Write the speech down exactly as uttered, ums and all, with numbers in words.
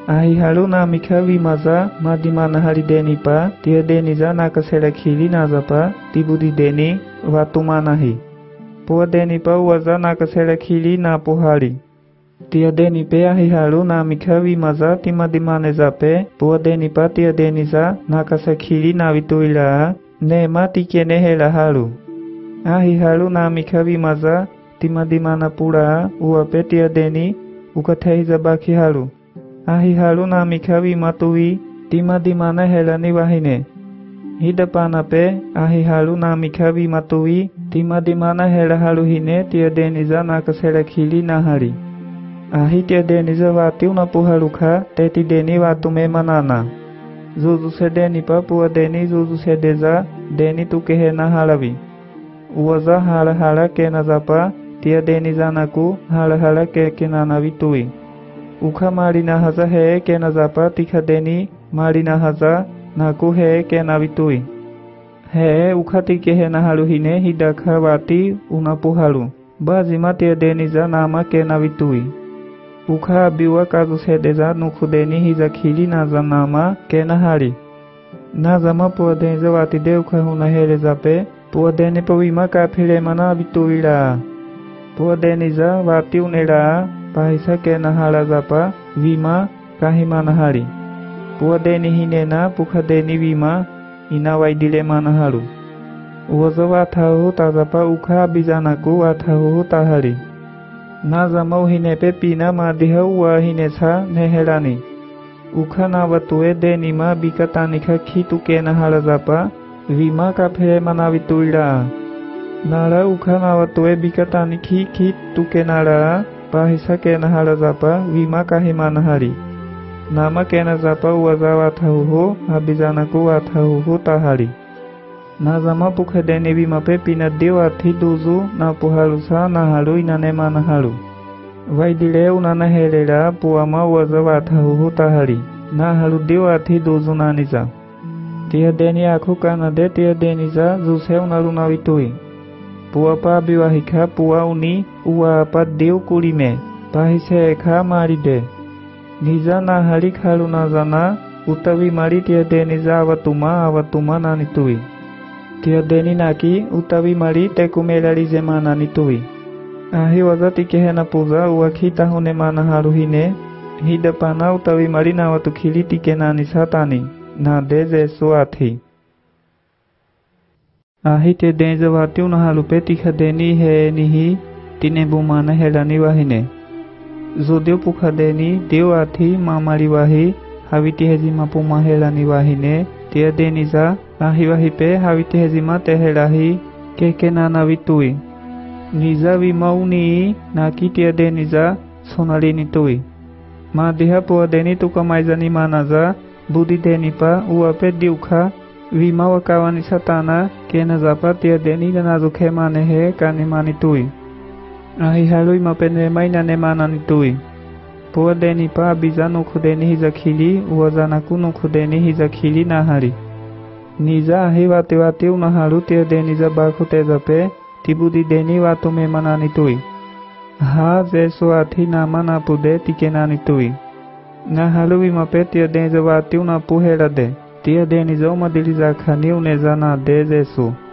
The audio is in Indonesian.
Ahi halu na mikha vimaza madimana hari deni pa tia deni za na kasera khili na zapa tibudi deni watumanahi. Pua deni pa waza na kasera khili na pohari. Tia deni pe ahi halu na mikha vimaza timadimane zape pua deni pa tia deni za na kasera khili na vituila ne mati kene hela halu. Ahi halu na mikha vimaza timadimana pura uape tia deni ukathai zabaki halu. Ahi halu na mikha vimatui timadimana hela ni wahine. Hidapana pe ahi halu na mikha vimatui timadimana hela halu hine tia deni za na kasera khili na hari. Ahi tia deni za watiu na puhalu kha teti deni watu me manana. Zuzu se deni pa pua deni zuzu se deza deni tu kehe na halavi. Uwaza hala hala ke na zapa tia deni za naku hala hala ke ke na navitui. Ukha marina haza he ke na zapa tikha deni marina haza naku he ke na vitui. He ukha tike he na halu hine hidakha wati unapuhalu. Bazima tia deni za nama ke na vitui. Ukha abiwa kazu se deza nuku deni hiza khili na za nama ke na hari. Na zama pua deni za wati de ukha huna hele zape pua deni pa wima ka phile mana vitui la. Pua deni za wati unela pahisa ke na hala zapa wima kahimana hari. Pua deni hine na pukha deni wima ina waidile mana halu. Uwaza wathahu ta zapa ukha bizanaku wathahu ta hari. Na zama hine pe pina madiha uwa hine sa nehelani. Ukha na watue deni ma bikatani kha khitu ke na hala zapa wima ka phele mana vituila. Nara ukha na watue bikatani khi khi tuke nara pahisa ke na hala zapa wima kahimana hari. Nama ke na zapa uwaza wathahu abizanaku wathahu ta hari. Na zama pukha deni wima pe pina dewa thi duzu na puhalu sa na halu inane mana halu. Waidile unana helela puama uwaza wathahu ta hari. Na halu dewa thi duzu na niza. Tia deni akhu kana de tia deni za zuse unalu na vitui. Pua pa biwahikha pua uni uwa pa deu kulime pahise ekha mari de. Niza na hari khalu na zana utawi mari tia deni za awatuma awatuma na nitui. Tia deni naki utawi mari tekumelari zemana nitui. Ahi waza tikehe na puza uwa khita hune mana halu hine hidapana utawi mari na watu khili tike na nisatani na de jesu athi. Ahi te denza watiu na halu pe tikha deni he nihi tine bumana helani wahine. Zodeu pukha deni deu athi mamari wahi haviti hezima puma helani wahine tia deni za ahi wahi pe haviti hezima te helahi keke nana vitui. Niza vimauni naki tia deni za sonali nitui. Ma diha pua deni tuka maizani manaza budi deni pa uwa pe diukha wima wakawani satana ke na zapa tia deni na zukhe mane he kani mani tui. Ahi halui mapene maina ne mana ni tui. Pua deni pa bizanu khudeni hiza khili uwazana kunu khudeni hiza khili na hari. Niza ahi wati wati unahalu tia deni za bakhute zape tibudi deni watu me mana ni tui. Ha jesu athi nama na pude tike na ni tui. Na halu wima pe tia deni za wati una puhela de. Tia deni za umadili za khani unezana de jesu.